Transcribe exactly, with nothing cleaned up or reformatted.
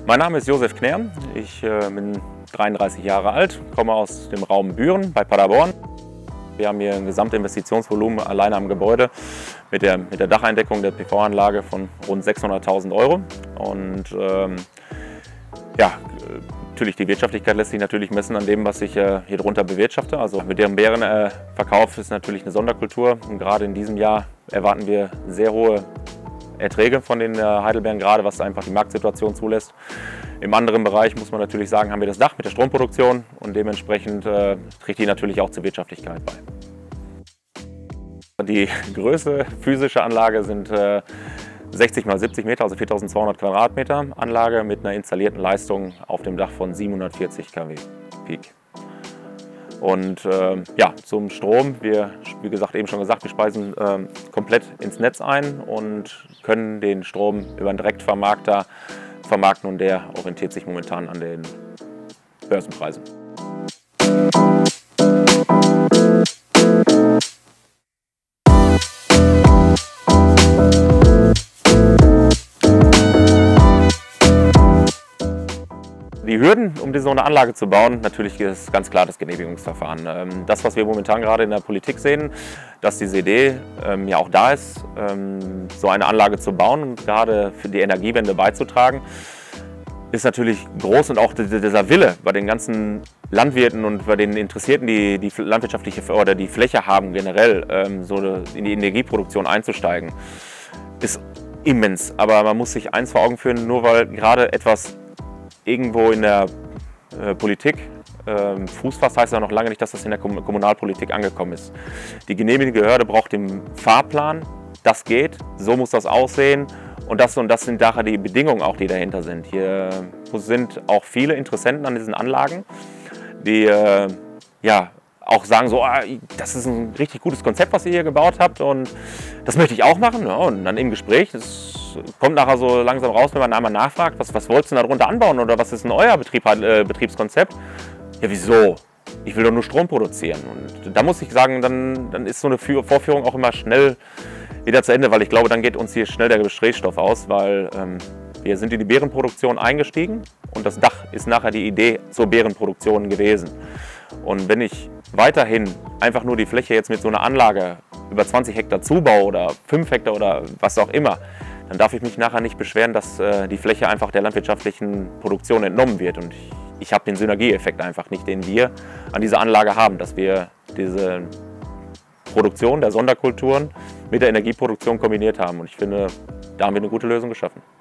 Mein Name ist Josef Knär, ich äh, bin dreiunddreißig Jahre alt, komme aus dem Raum Büren bei Paderborn. Wir haben hier ein Gesamtinvestitionsvolumen alleine am Gebäude mit der, mit der Dacheindeckung der P V-Anlage von rund sechshunderttausend Euro. Und ähm, ja, natürlich die Wirtschaftlichkeit lässt sich natürlich messen an dem, was ich äh, hier drunter bewirtschafte. Also mit dem Beerenverkauf äh, ist natürlich eine Sonderkultur. Und gerade in diesem Jahr erwarten wir sehr hohe Erträge von den äh, Heidelbeeren, gerade was einfach die Marktsituation zulässt. Im anderen Bereich muss man natürlich sagen, haben wir das Dach mit der Stromproduktion und dementsprechend äh, trägt die natürlich auch zur Wirtschaftlichkeit bei. Die größte physische Anlage sind äh, sechzig mal siebzig Meter, also viertausendzweihundert Quadratmeter Anlage mit einer installierten Leistung auf dem Dach von siebenhundertvierzig Kilowatt Peak. Und äh, ja, zum Strom, wir, wie gesagt, eben schon gesagt, wir speisen äh, komplett ins Netz ein und können den Strom über einen Direktvermarkter vermarkten und der orientiert sich momentan an den Börsenpreisen. Die Hürden, um so eine Anlage zu bauen, natürlich ist ganz klar das Genehmigungsverfahren. Das, was wir momentan gerade in der Politik sehen, dass diese Idee ähm, ja auch da ist, ähm, so eine Anlage zu bauen und gerade für die Energiewende beizutragen, ist natürlich groß und auch dieser Wille bei den ganzen Landwirten und bei den Interessierten, die die landwirtschaftliche oder die Fläche haben generell, ähm, so in die Energieproduktion einzusteigen, ist immens. Aber man muss sich eins vor Augen führen, nur weil gerade etwas irgendwo in der äh, Politik äh, Fuß fasst, heißt ja noch lange nicht, dass das in der Kom Kommunalpolitik angekommen ist. Die genehmigende Behörde braucht den Fahrplan, das geht, so muss das aussehen und das und das sind nachher die Bedingungen auch, die dahinter sind. Hier sind auch viele Interessenten an diesen Anlagen, die äh, ja, auch sagen so, ah, das ist ein richtig gutes Konzept, was ihr hier gebaut habt und das möchte ich auch machen. Ja, und dann im Gespräch, das kommt nachher so langsam raus, wenn man einmal nachfragt, was, was wolltest du darunter anbauen oder was ist denn euer Betrieb, äh, Betriebskonzept? Ja, wieso? Ich will doch nur Strom produzieren. Und da muss ich sagen, dann, dann ist so eine Vorführung auch immer schnell wieder zu Ende, weil ich glaube, dann geht uns hier schnell der Gesprächsstoff aus, weil ähm, wir sind in die Beerenproduktion eingestiegen und das Dach ist nachher die Idee zur Beerenproduktion gewesen. Und wenn ich weiterhin einfach nur die Fläche jetzt mit so einer Anlage über zwanzig Hektar zubaue oder fünf Hektar oder was auch immer, dann darf ich mich nachher nicht beschweren, dass äh, die Fläche einfach der landwirtschaftlichen Produktion entnommen wird. Und ich, ich habe den Synergieeffekt einfach nicht, den wir an dieser Anlage haben, dass wir diese Produktion der Sonderkulturen mit der Energieproduktion kombiniert haben. Und ich finde, da haben wir eine gute Lösung geschaffen.